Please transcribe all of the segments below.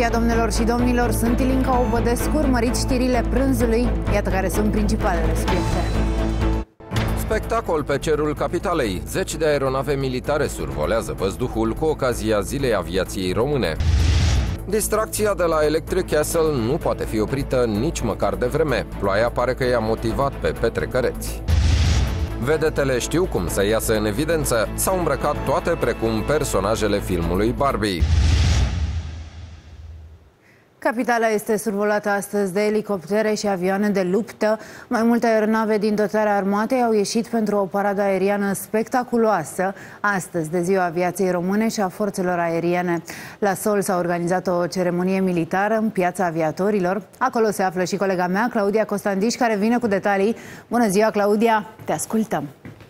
ziua, domnilor și domnilor, sunt Ilinca Obădescu, urmăriți știrile prânzului. Iată care sunt principalele subiecte. Spectacol pe cerul capitalei. Zeci de aeronave militare survolează văzduhul cu ocazia Zilei Aviației Române. Distracția de la Electric Castle nu poate fi oprită nici măcar de vreme. Ploaia pare că i-a motivat pe petrecăreți. Vedetele știu cum să iasă în evidență. S-au îmbrăcat toate precum personajele filmului Barbie. Capitala este survolată astăzi de elicoptere și avioane de luptă. Mai multe aeronave din dotarea armatei au ieșit pentru o paradă aeriană spectaculoasă astăzi, de Ziua Aviației Române și a Forțelor Aeriene. La Sol s-a organizat o ceremonie militară în Piața Aviatorilor. Acolo se află și colega mea, Claudia Costandiș, care vine cu detalii. Bună ziua, Claudia! Te ascultăm!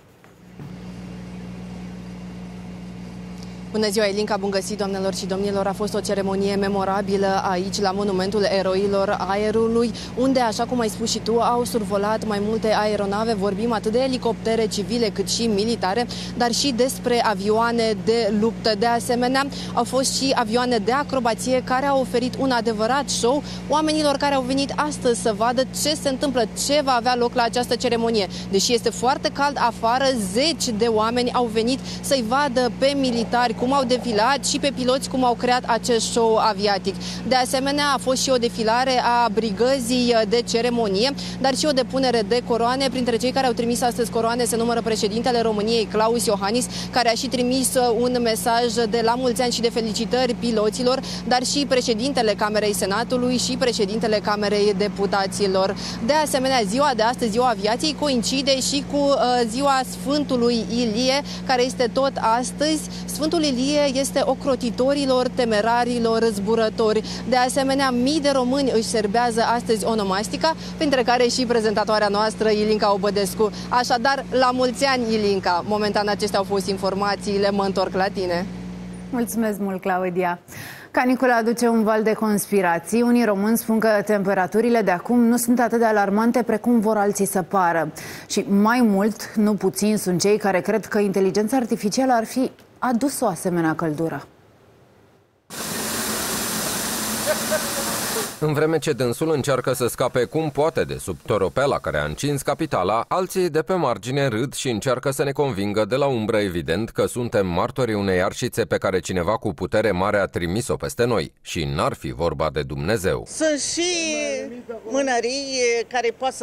Bună ziua, Ilinca, bun găsit, doamnelor și domnilor. A fost o ceremonie memorabilă aici, la Monumentul Eroilor Aerului, unde, așa cum ai spus și tu, au survolat mai multe aeronave. Vorbim atât de elicoptere civile cât și militare, dar și despre avioane de luptă. De asemenea, au fost și avioane de acrobație care au oferit un adevărat show oamenilor care au venit astăzi să vadă ce se întâmplă, ce va avea loc la această ceremonie. Deși este foarte cald afară, zeci de oameni au venit să-i vadă pe militari cum au defilat și pe piloți cum au creat acest show aviatic. De asemenea, a fost și o defilare a brigăzii de ceremonie, dar și o depunere de coroane. Printre cei care au trimis astăzi coroane se numără președintele României, Claus Iohannis, care a și trimis un mesaj de la mulți ani și de felicitări piloților, dar și președintele Camerei Senatului și președintele Camerei Deputaților. De asemenea, ziua de astăzi, Ziua Aviației, coincide și cu ziua Sfântului Ilie, care este tot astăzi. Sfântul Ilie este ocrotitorilor, temerarilor, zburători. De asemenea, mii de români își serbează astăzi onomastica, printre care și prezentatoarea noastră, Ilinca Obădescu. Așadar, la mulți ani, Ilinca! Momentan acestea au fost informațiile, mă întorc la tine. Mulțumesc mult, Claudia! Canicula aduce un val de conspirații. Unii români spun că temperaturile de acum nu sunt atât de alarmante precum vor alții să pară. Și mai mult, nu puțin, sunt cei care cred că inteligența artificială ar fi adus o asemenea căldură. În vreme ce dânsul încearcă să scape cum poate de sub toropela care a încins capitala, alții de pe margine râd și încearcă să ne convingă de la umbră evident că suntem martorii unei arșițe pe care cineva cu putere mare a trimis-o peste noi. Și n-ar fi vorba de Dumnezeu. Sunt și mânării care poate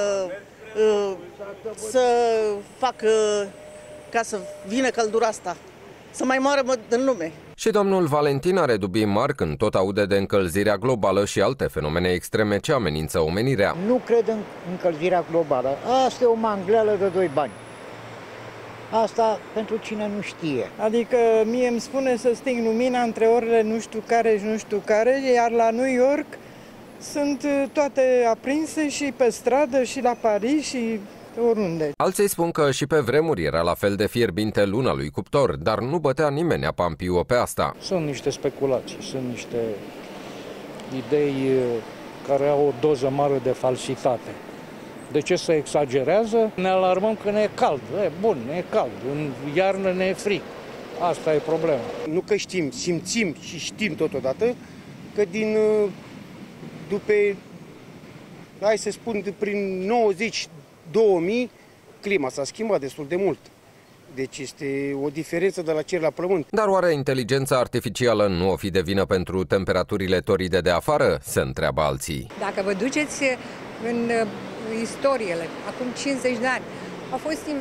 să facă ca să vină căldura asta, să mai moară în lume. Și domnul Valentin are dubii mari când tot aude de încălzirea globală și alte fenomene extreme ce amenință omenirea. Nu cred în încălzirea globală. Asta e o mangleală de doi bani. Asta pentru cine nu știe. Adică mie îmi spune să sting lumina între orele nu știu care și nu știu care, iar la New York sunt toate aprinse și pe stradă și la Paris și oriunde. Alții spun că și pe vremuri era la fel de fierbinte luna lui cuptor, dar nu bătea nimeni apampiu pe asta. Sunt niște speculații, sunt niște idei care au o doză mare de falsitate. De ce se exagerează? Ne alarmăm că ne e cald. Bun, ne e cald. În iarnă ne e frig. Asta e problema. Nu că știm, simțim și știm totodată că după, hai să spun, prin 90-2000, clima s-a schimbat destul de mult. Deci este o diferență de la cer la pământ. Dar oare inteligența artificială nu o fi de vină pentru temperaturile toride de afară? Se întreabă alții. Dacă vă duceți în istoriile, acum 50 de ani, au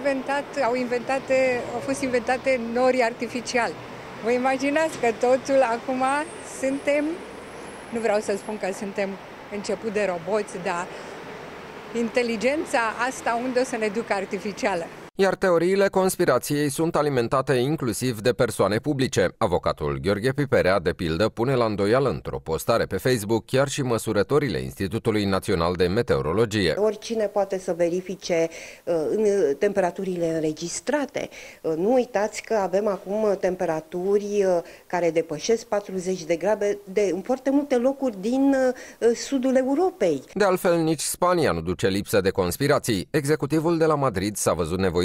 fost inventate nori artificiali. Vă imaginați că totul acum suntem, nu vreau să spun că suntem început de roboți, dar inteligența asta unde o să ne ducă artificială? Iar teoriile conspirației sunt alimentate inclusiv de persoane publice. Avocatul Gheorghe Piperea, de pildă, pune la îndoială într-o postare pe Facebook chiar și măsurătorile Institutului Național de Meteorologie. Oricine poate să verifice temperaturile înregistrate. Nu uitați că avem acum temperaturi care depășesc 40 de grade în foarte multe locuri din sudul Europei. De altfel, nici Spania nu duce lipsă de conspirații. Executivul de la Madrid s-a văzut nevoit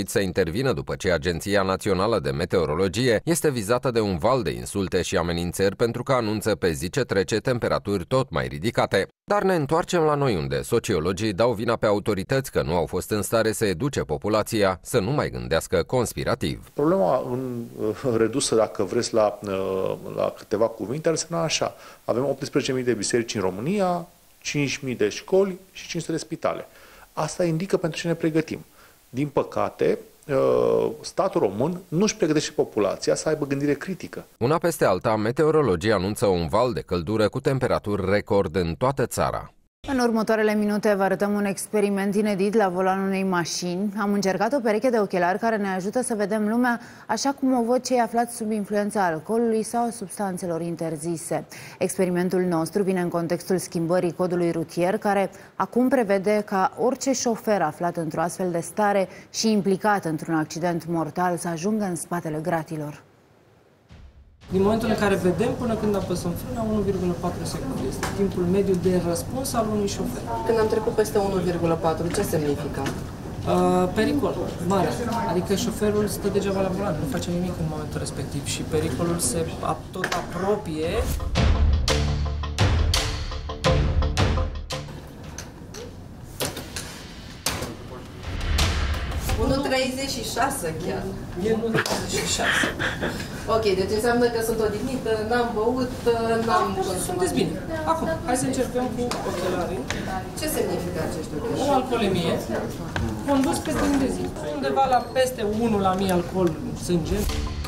trebuit să intervină după ce Agenția Națională de Meteorologie este vizată de un val de insulte și amenințări pentru că anunță pe zi ce trece temperaturi tot mai ridicate. Dar ne întoarcem la noi, unde sociologii dau vina pe autorități că nu au fost în stare să educe populația să nu mai gândească conspirativ. Problema redusă, dacă vreți, la câteva cuvinte, ar însemna așa. Avem 18.000 de biserici în România, 5.000 de școli și 500 de spitale. Asta indică pentru ce ne pregătim. Din păcate, statul român nu își pregătește populația să aibă gândire critică. Una peste alta, meteorologii anunță un val de căldură cu temperaturi record în toată țara. În următoarele minute vă arătăm un experiment inedit la volanul unei mașini. Am încercat o pereche de ochelari care ne ajută să vedem lumea așa cum o văd cei aflați sub influența alcoolului sau substanțelor interzise. Experimentul nostru vine în contextul schimbării codului rutier, care acum prevede ca orice șofer aflat într-o astfel de stare și implicat într-un accident mortal să ajungă în spatele gratilor. Din momentul în care vedem până când apăsăm frâna, 1,4 secunde. Este timpul mediu de răspuns al unui șofer. Când am trecut peste 1,4, ce semnifică? Pericol mare. Adică șoferul stă degeaba la volan, nu face nimic în momentul respectiv și pericolul se tot apropie. 1,36 chiar. E 1,36. Ok, deci înseamnă că sunt odihnită, n-am băut, n-am consumat. Sunteți bine. Acum, hai să încercăm cu ochelarii. Ce semnifică acești ochelari? O alcoolemie, condus pe timp de zi. Undeva la peste 1 la 1000 alcool în sânge.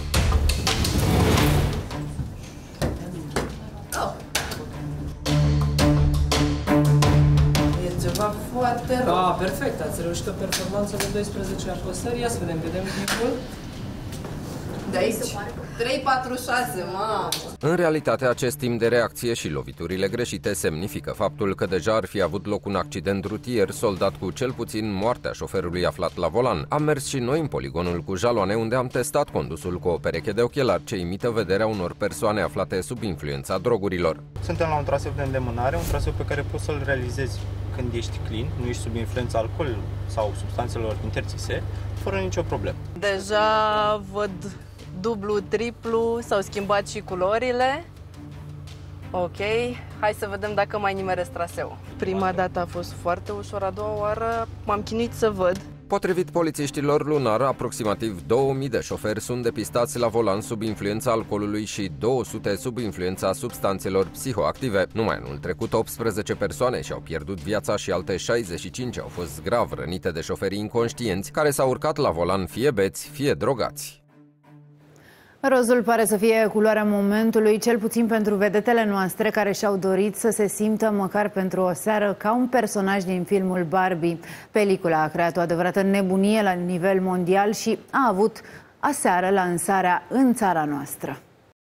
Ceva foarte rău. Da, perfect. Ați reușit o performanță de 12 apăsări. Ia să vedem timpul. De aici? 3,46, mamă! În realitate, acest timp de reacție și loviturile greșite semnifică faptul că deja ar fi avut loc un accident rutier soldat cu cel puțin moartea șoferului aflat la volan. Am mers și noi în poligonul cu jaloane, unde am testat condusul cu o pereche de ochelari ce imită vederea unor persoane aflate sub influența drogurilor. Suntem la un traseu de îndemânare, un traseu pe care poți să-l realizezi când ești clean, nu ești sub influența alcoolului sau substanțelor interzise, fără nicio problemă. Deja văd dublu, triplu, s-au schimbat și culorile. Ok, hai să vedem dacă mai nimeresc traseul. Prima dată a fost foarte ușor, a doua oară m-am chinuit să văd. Potrivit polițiștilor lunar, aproximativ 2000 de șoferi sunt depistați la volan sub influența alcoolului și 200 sub influența substanțelor psihoactive. Numai anul trecut, 18 persoane și-au pierdut viața și alte 65 au fost grav rănite de șoferii inconștienți care s-au urcat la volan fie beți, fie drogați. Rozul pare să fie culoarea momentului, cel puțin pentru vedetele noastre care și-au dorit să se simtă măcar pentru o seară ca un personaj din filmul Barbie. Pelicula a creat o adevărată nebunie la nivel mondial și a avut aseară lansarea în țara noastră.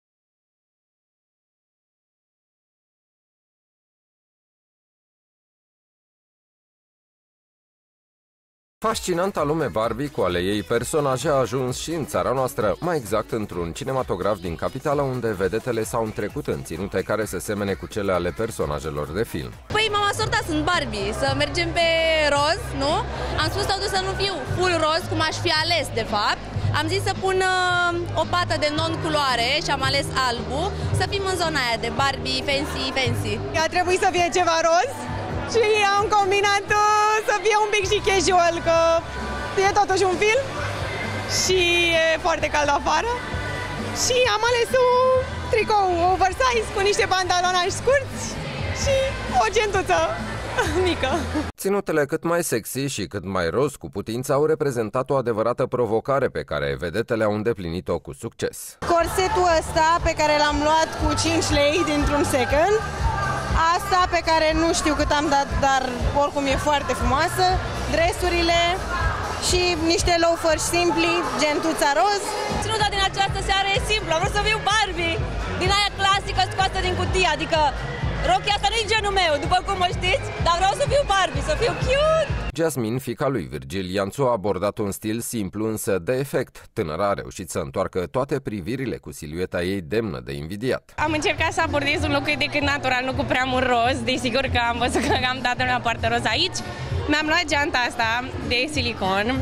Fascinanta lume Barbie cu ale ei personaje a ajuns și în țara noastră, mai exact într-un cinematograf din capitală, unde vedetele s-au întrecut în ținute care se semene cu cele ale personajelor de film. Păi m-am asortat, sunt Barbie, să mergem pe roz, nu? Am spus totuși să nu fiu full roz, cum aș fi ales de fapt. Am zis să pun o pată de non-culoare și am ales albu, să fim în zona aia de Barbie fancy. A trebuit să fie ceva roz și am combinat să fie un pic și casual, că e totuși un film și e foarte cald afară. Și am ales un tricou oversize cu niște pantalonași scurți și o gentuță mică. Ținutele cât mai sexy și cât mai roz cu putință au reprezentat o adevărată provocare pe care vedetele au îndeplinit-o cu succes. Corsetul ăsta pe care l-am luat cu 5 lei dintr-un second, asta pe care nu știu cât am dat, dar oricum e foarte frumoasă, dresurile și niște loaferi simpli, gentuța roz. Ținuta din această seară e simplă, vreau să fiu Barbie, din aia clasică scoasă din cutie, adică rochia asta nu e genul meu, după cum mă știți, dar vreau să fiu Barbie, să fiu cute! Jasmine, fiica lui Virgil Ianțu, a abordat un stil simplu, însă de efect. Tânăra a reușit să întoarcă toate privirile cu silueta ei demnă de invidiat. Am încercat să abordez un loc cât de cât natural, nu cu prea mult roz. Desigur că am văzut că am toată lumea poartă roz aici. Mi-am luat geanta asta de silicon,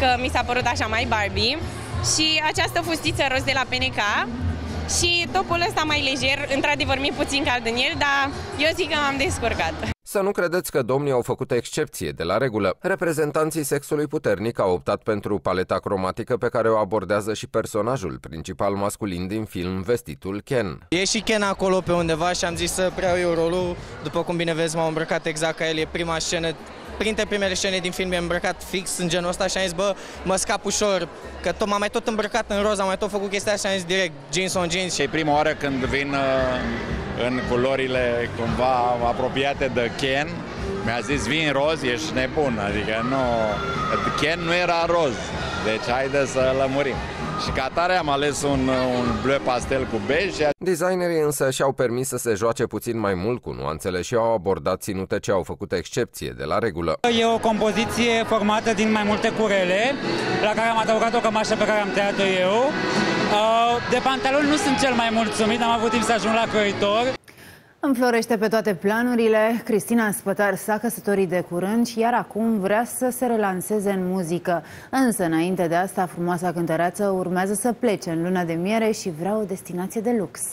că mi s-a părut așa mai Barbie. Și această fustiță roz de la PNK. Și topul ăsta mai lejer, într-adevăr mi-e puțin cald în el, dar eu zic că m-am descurcat. Să nu credeți că domnii au făcut excepție de la regulă. Reprezentanții sexului puternic au optat pentru paleta cromatică pe care o abordează și personajul principal masculin din film, vestitul Ken. E și Ken acolo pe undeva și am zis să preau eu rolul. După cum bine vezi, m-am îmbrăcat exact ca el, e prima scenă. Printre primele scene din film e îmbrăcat fix în genul ăsta și am zis, bă, mă scap ușor, că m-am mai tot îmbrăcat în roz, am mai tot făcut chestia așa și am zis direct, jeans on jeans. Și e prima oară când vin în culorile cumva apropiate de Ken, mi-a zis, vin roz, ești nebun, adică nu, Ken nu era roz, deci haide să lămurim. Și ca atare am ales un bleu pastel cu bej. Designerii însă și-au permis să se joace puțin mai mult cu nuanțele și au abordat ținute ce au făcut excepție de la regulă. E o compoziție formată din mai multe curele, la care am adăugat o cămașă pe care am tăiat-o eu. De pantaloni nu sunt cel mai mulțumit, am avut timp să ajung la croitor. Înflorește pe toate planurile, Cristina Spătar s-a căsătorit de curând și iar acum vrea să se relanseze în muzică. Însă, înainte de asta, frumoasa cântăreață urmează să plece în luna de miere și vrea o destinație de lux.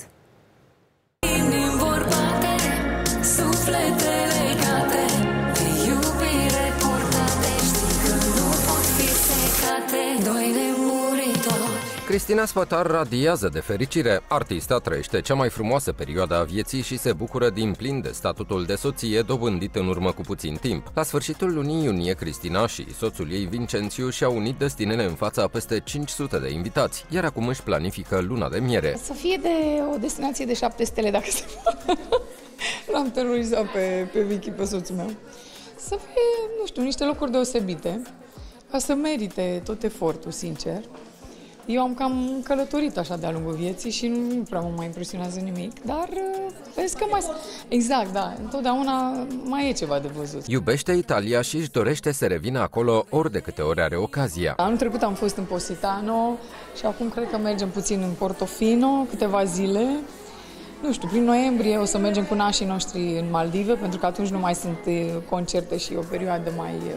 Cristina Spătar radiază de fericire. Artista trăiește cea mai frumoasă perioadă a vieții și se bucură din plin de statutul de soție dobândit în urmă cu puțin timp. La sfârșitul lunii iunie, Cristina și soțul ei, Vincențiu, și-au unit destinele în fața a peste 500 de invitați, iar acum își planifică luna de miere. Să fie de o destinație de 7 stele, dacă se poate. L-am terorizat pe Vicky, pe soțul meu. Să fie, nu știu, niște locuri deosebite, ca să merite tot efortul, sincer. Eu am cam călătorit așa de-a lungul vieții și nu prea mă mai impresionează nimic, dar vezi că mai... Exact, da, întotdeauna mai e ceva de văzut. Iubește Italia și își dorește să revină acolo ori de câte ori are ocazia. Anul trecut am fost în Positano și acum cred că mergem puțin în Portofino, câteva zile. Nu știu, prin noiembrie o să mergem cu nașii noștri în Maldive, pentru că atunci nu mai sunt concerte și o perioadă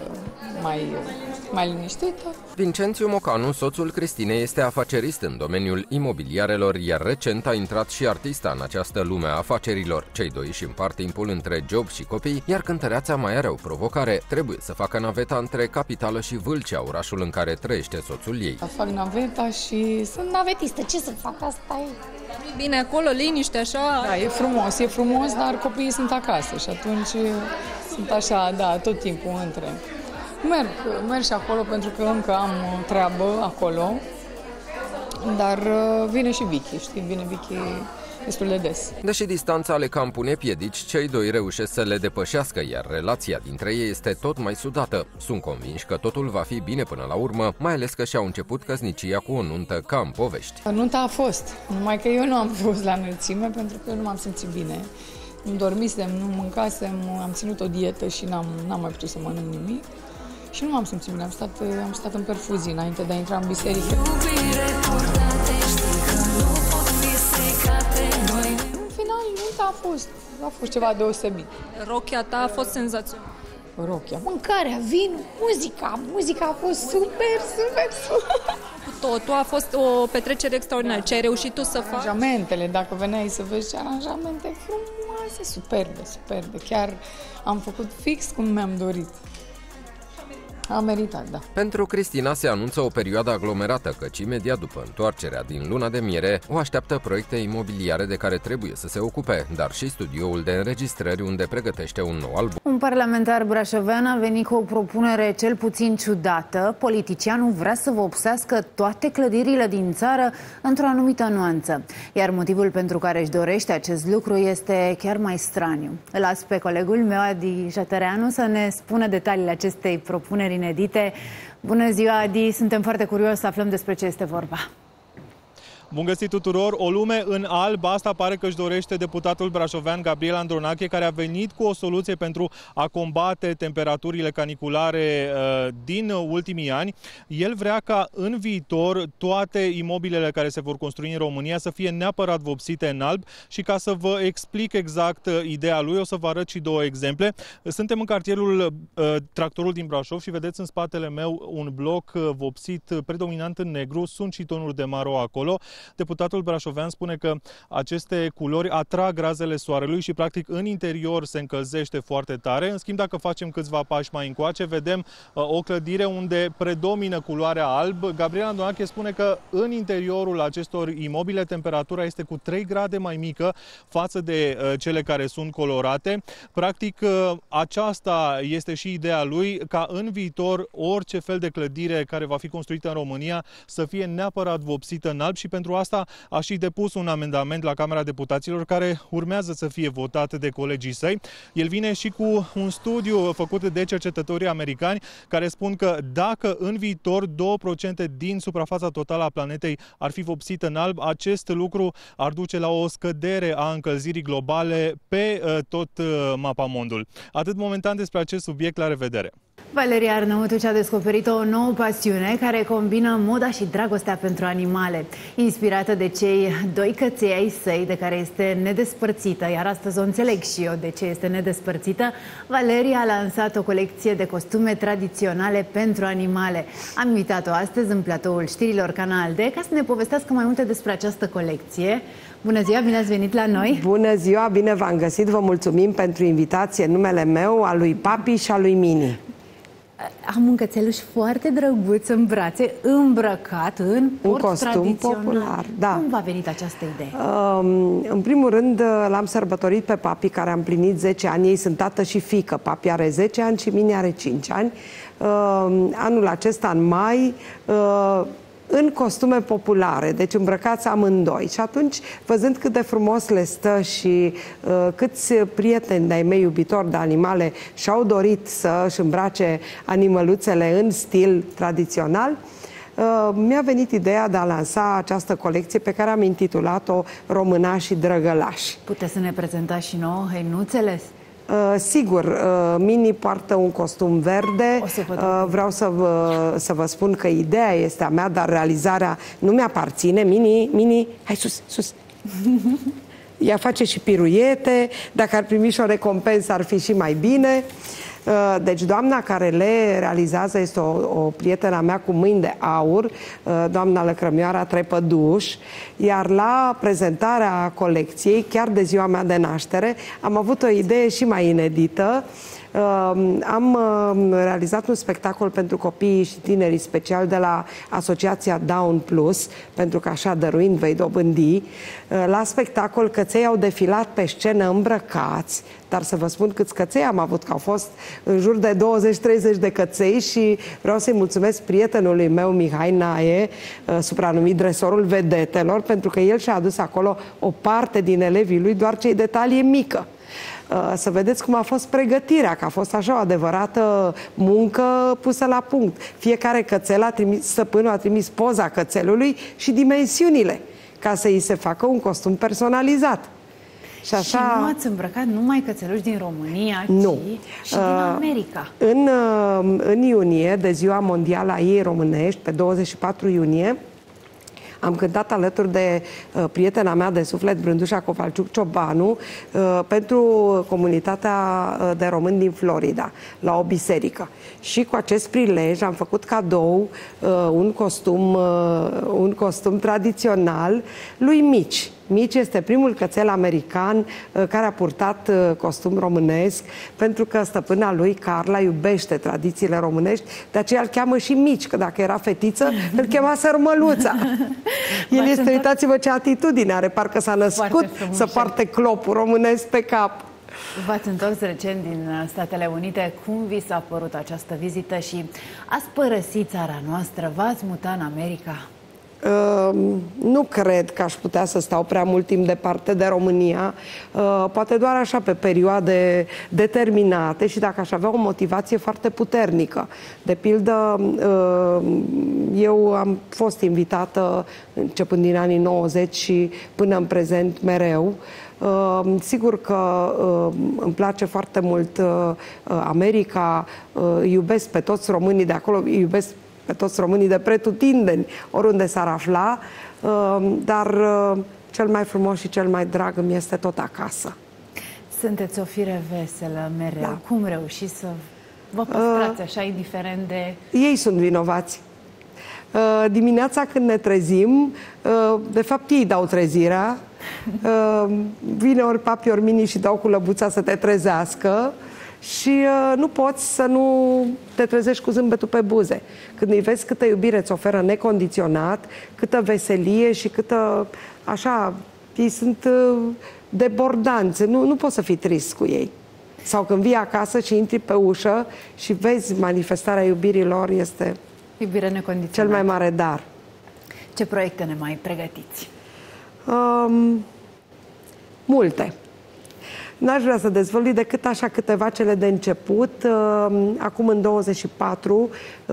mai liniștită. Vincențiu Mocanu, soțul Cristinei, este afacerist în domeniul imobiliarelor, iar recent a intrat și artista în această lume a afacerilor. Cei doi își împart timpul între job și copii, iar cântăreața mai are o provocare. Trebuie să facă naveta între capitală și Vâlcea, orașul în care trăiește soțul ei. Fac naveta și sunt navetistă. Ce să fac? Asta e. Bine, acolo, liniște, așa. Da, e frumos, dar copiii sunt acasă și atunci sunt așa, da, tot timpul între. Merg și acolo pentru că încă am treabă acolo, dar vine și Vicky, știi, vine Vicky destul de des. Deși distanța le cam pune piedici, cei doi reușesc să le depășească, iar relația dintre ei este tot mai sudată. Sunt convinși că totul va fi bine până la urmă, mai ales că și-au început căsnicia cu o nuntă ca în povești. Nunta a fost, numai că eu nu am fost la înălțime pentru că eu nu m-am simțit bine. Nu dormisem, nu mâncasem, am ținut o dietă și n-am mai putut să mănânc nimic. Și nu m-am simțit bine, am stat în perfuzii înainte de a intra în biserică. În final, nunta a fost ceva deosebit. Rochia ta a fost senzațională. Rochia, mâncarea, vinul, muzica a fost super. Totul a fost o petrecere extraordinară. Ce ai reușit tu să faci? Aranjamentele, dacă veneai să vezi aranjamente frumoase, superbe. Chiar am făcut fix cum mi-am dorit. A meritat, da. Pentru Cristina se anunță o perioadă aglomerată, căci imediat după întoarcerea din luna de miere o așteaptă proiecte imobiliare de care trebuie să se ocupe, dar și studioul de înregistrări unde pregătește un nou album. Un parlamentar brașovean a venit cu o propunere cel puțin ciudată. Politicianul vrea să vopsească toate clădirile din țară într-o anumită nuanță. Iar motivul pentru care își dorește acest lucru este chiar mai straniu. Îl las pe colegul meu, Adi Jatăreanu, să ne spună detaliile acestei propuneri inedite. Bună ziua, Adi! Suntem foarte curioși să aflăm despre ce este vorba. Bun găsit tuturor! O lume în alb, asta pare că își dorește deputatul brașovean Gabriel Andronache, care a venit cu o soluție pentru a combate temperaturile caniculare din ultimii ani. El vrea ca în viitor toate imobilele care se vor construi în România să fie neapărat vopsite în alb și ca să vă explic exact ideea lui, o să vă arăt și două exemple. Suntem în cartierul Tractorul din Brașov și vedeți în spatele meu un bloc vopsit predominant în negru, sunt și tonuri de maro acolo. Deputatul brașovean spune că aceste culori atrag razele soarelui și practic în interior se încălzește foarte tare. În schimb, dacă facem câțiva pași mai încoace, vedem o clădire unde predomină culoarea alb. Gabriel Andronache spune că în interiorul acestor imobile temperatura este cu 3 grade mai mică față de cele care sunt colorate. Practic, aceasta este și ideea lui, ca în viitor orice fel de clădire care va fi construită în România să fie neapărat vopsită în alb și pentru asta a și depus un amendament la Camera Deputaților care urmează să fie votat de colegii săi. El vine și cu un studiu făcut de cercetătorii americani care spun că dacă în viitor 2% din suprafața totală a planetei ar fi vopsită în alb, acest lucru ar duce la o scădere a încălzirii globale pe tot mapamondul. Atât momentan despre acest subiect, la revedere! Valeria Arnautu și-a descoperit o nouă pasiune care combină moda și dragostea pentru animale. Inspirată de cei 2 căței ai săi de care este nedespărțită, iar astăzi o înțeleg și eu de ce este nedespărțită, Valeria a lansat o colecție de costume tradiționale pentru animale. Am invitat-o astăzi în platoul știrilor Canal D ca să ne povestească mai multe despre această colecție. Bună ziua, bine ați venit la noi! Bună ziua, bine v-am găsit, vă mulțumim pentru invitație în numele meu, al lui Papi și al lui Mini. Am un cățeluș foarte drăguț în brațe, îmbrăcat în port costum popular. Da. Cum v-a venit această idee? În primul rând, l-am sărbătorit pe Papi, care a împlinit 10 ani. Ei sunt tată și fiică. Papi are 10 ani și Mini are 5 ani. Anul acesta, în mai, în costume populare, deci îmbrăcați amândoi. Și atunci, văzând cât de frumos le stă și câți prieteni de-ai mei iubitori de animale și-au dorit să-și îmbrace animăluțele în stil tradițional, mi-a venit ideea de a lansa această colecție pe care am intitulat-o Românașii Drăgălași. Puteți să ne prezentați și nouă hăinuțele? Sigur, Mini poartă un costum verde. Vreau să vă spun că ideea este a mea, dar realizarea nu mi-aparține. Mini, hai sus. Ea face și piruiete. Dacă ar primi și o recompensă, ar fi și mai bine. Deci doamna care le realizează este o prietenă mea cu mâini de aur, doamna Lăcrămioara Trepăduș, iar la prezentarea colecției, chiar de ziua mea de naștere, am avut o idee și mai inedită. Am realizat un spectacol pentru copiii și tinerii special de la Asociația Down Plus, pentru că așa dăruind vei dobândi. La spectacol căței au defilat pe scenă îmbrăcați, dar să vă spun câți căței am avut, că au fost în jur de 20-30 de căței și vreau să-i mulțumesc prietenului meu, Mihai Nae, supranumit Dresorul Vedetelor, pentru că el și-a adus acolo o parte din elevii lui, doar ce-i de talie mică. Să vedeți cum a fost pregătirea, că a fost așa o adevărată muncă pusă la punct. Fiecare cățel stăpânul a trimis poza cățelului și dimensiunile, ca să îi se facă un costum personalizat. Și așa... Și nu ați îmbrăcat numai cățeluși din România, nu. ci și din America. În iunie, de Ziua Mondială a ei românești, pe 24 iunie, am cântat alături de prietena mea de suflet, Brândușa Covalciuc Ciobanu, pentru comunitatea de români din Florida, la o biserică. Și cu acest prilej am făcut cadou un costum tradițional lui Mici. Mici este primul cățel american care a purtat costum românesc, pentru că stăpâna lui, Carla, iubește tradițiile românești, de aceea îl cheamă și Mici, că dacă era fetiță, îl chema Sărmăluța. El este, uitați-vă ce atitudine are, parcă s-a născut să poarte clopul românesc pe cap. V-ați întors recent din Statele Unite. Cum vi s-a părut această vizită și ați părăsit țara noastră? V-ați mutat în America? Nu cred că aș putea să stau prea mult timp departe de România, poate doar așa pe perioade determinate și dacă aș avea o motivație foarte puternică. De pildă, eu am fost invitată începând din anii 90 și până în prezent mereu. Sigur că îmi place foarte mult America, iubesc pe toți românii de acolo, iubesc pe toți românii de pretutindeni, oriunde s-ar afla, dar cel mai frumos și cel mai drag îmi este tot acasă. Sunteți o fire veselă mereu. Da. Cum reușiți să vă păstrați așa, indiferent de... Ei sunt vinovați. Dimineața când ne trezim, de fapt ei dau trezirea, vine ori papi, ori mini și dau cu lăbuța să te trezească. Și nu poți să nu te trezești cu zâmbetul pe buze. Când îi vezi câtă iubire îți oferă necondiționat, câtă veselie și câtă, așa, ei sunt debordanți. Nu poți să fii trist cu ei. Sau când vii acasă și intri pe ușă și vezi manifestarea iubirii lor, este iubire necondiționată. Cel mai mare dar. Ce proiecte ne mai pregătiți? Multe. N-aș vrea să dezvălui decât așa câteva cele de început. Acum în 24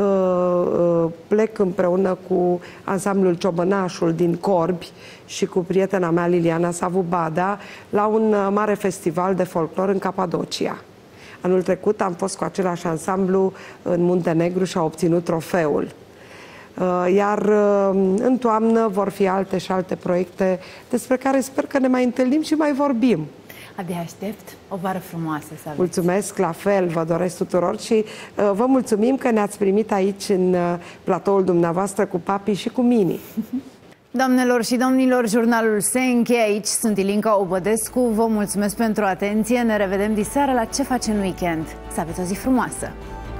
plec împreună cu ansamblul Ciobănașul din Corbi și cu prietena mea Liliana Savubada la un mare festival de folclor în Capadocia. Anul trecut am fost cu același ansamblu în Muntenegru și a obținut trofeul. Iar în toamnă vor fi alte și alte proiecte despre care sper că ne mai întâlnim și mai vorbim. Abia aștept. O vară frumoasă să aveți. Mulțumesc, la fel, vă doresc tuturor și vă mulțumim că ne-ați primit aici în platoul dumneavoastră cu papi și cu mini. Doamnelor și domnilor, jurnalul se încheie aici. Sunt Ilinca Obădescu. Vă mulțumesc pentru atenție. Ne revedem diseară la Ce face în weekend. Să aveți o zi frumoasă!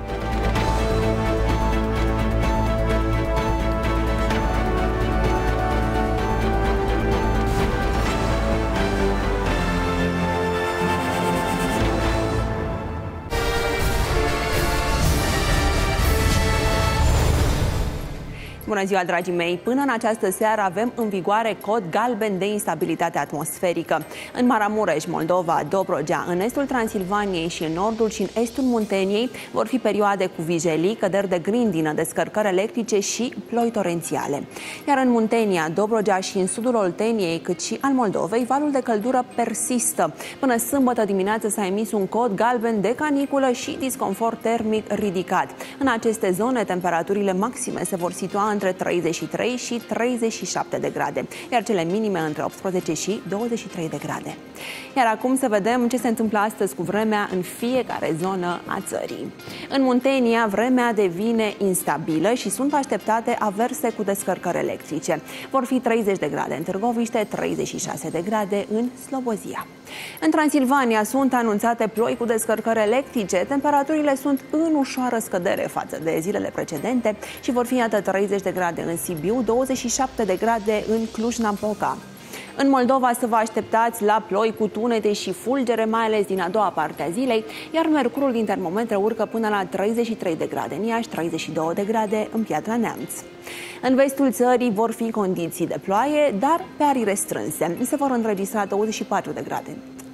Bună ziua, dragii mei! Până în această seară avem în vigoare cod galben de instabilitate atmosferică. În Maramureș, Moldova, Dobrogea, în estul Transilvaniei și în nordul și în estul Munteniei vor fi perioade cu vijelii, căderi de grindină, descărcări electrice și ploi torențiale. Iar în Muntenia, Dobrogea și în sudul Olteniei, cât și al Moldovei, valul de căldură persistă. Până sâmbătă dimineață s-a emis un cod galben de caniculă și disconfort termic ridicat. În aceste zone, temperaturile maxime se vor situa între 33 și 37 de grade, iar cele minime între 18 și 23 de grade. Iar acum să vedem ce se întâmplă astăzi cu vremea în fiecare zonă a țării. În Muntenia, vremea devine instabilă și sunt așteptate averse cu descărcări electrice. Vor fi 30 de grade în Târgoviște, 36 de grade în Slobozia. În Transilvania sunt anunțate ploi cu descărcări electrice, temperaturile sunt în ușoară scădere față de zilele precedente și vor fi iată 30 de grade în Sibiu, 27 de grade în Cluj-Napoca. În Moldova să vă așteptați la ploi cu tunete și fulgere, mai ales din a doua parte a zilei, iar mercurul din termometre urcă până la 33 de grade în Iași, 32 de grade în Piatra Neamț. În vestul țării vor fi condiții de ploaie, dar pe arii restrânse. Se vor înregistra 24 de grade.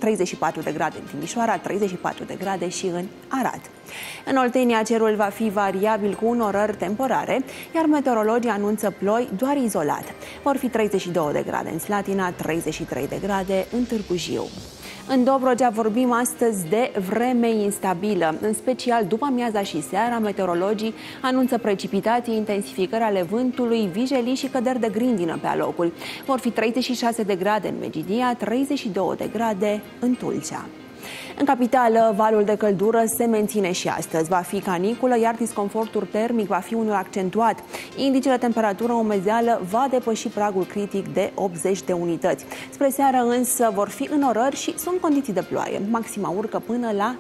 34 de grade în Timișoara, 34 de grade și în Arad. În Oltenia cerul va fi variabil cu unorări temporare, iar meteorologii anunță ploi doar izolat. Vor fi 32 de grade în Slatina, 33 de grade în Târgu Jiu. În Dobrogea vorbim astăzi de vreme instabilă, în special după amiaza și seara, meteorologii anunță precipitații, intensificări ale vântului, vijelii și căderi de grindină pe alocuri. Vor fi 36 de grade în Megidia, 32 de grade în Tulcea. În capitală, valul de căldură se menține și astăzi. Va fi caniculă, iar disconfortul termic va fi unul accentuat. Indicele temperatură-umezeală va depăși pragul critic de 80 de unități. Spre seară însă vor fi înorări și sunt condiții de ploaie. Maxima urcă până la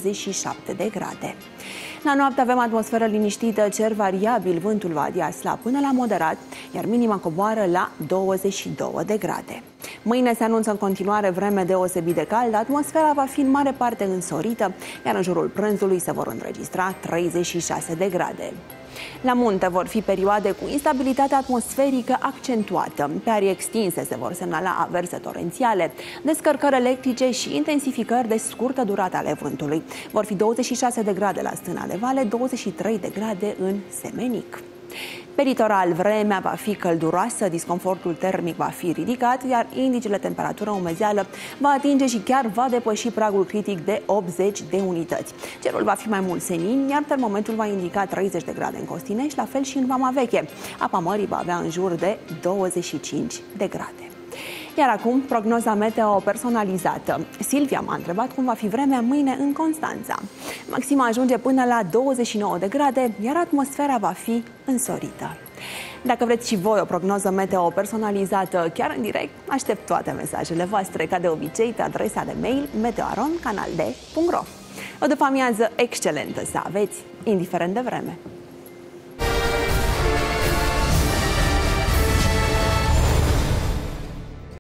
37 de grade. La noapte avem atmosferă liniștită, cer variabil, vântul va adia slab până la moderat, iar minima coboară la 22 de grade. Mâine se anunță în continuare vreme deosebit de caldă, atmosfera va fi în mare parte însorită, iar în jurul prânzului se vor înregistra 36 de grade. La munte vor fi perioade cu instabilitate atmosferică accentuată. Pe arii extinse se vor semnala averse torențiale, descărcări electrice și intensificări de scurtă durată ale vântului. Vor fi 26 de grade la Stâna de Vale, 23 de grade în Semenic. Pe litoral, vremea va fi călduroasă, disconfortul termic va fi ridicat, iar indicele temperatură-umezeală va atinge și chiar va depăși pragul critic de 80 de unități. Cerul va fi mai mult senin, iar termometrul va indica 30 de grade în Costinești, la fel și în Vama Veche. Apa mării va avea în jur de 25 de grade. Iar acum, prognoza meteo personalizată. Silvia m-a întrebat cum va fi vremea mâine în Constanța. Maxima ajunge până la 29 de grade, iar atmosfera va fi însorită. Dacă vreți și voi o prognoză meteo personalizată chiar în direct, aștept toate mesajele voastre, ca de obicei, pe adresa de mail meteoaron@canalde.ro. O după amiază excelentă să aveți, indiferent de vreme!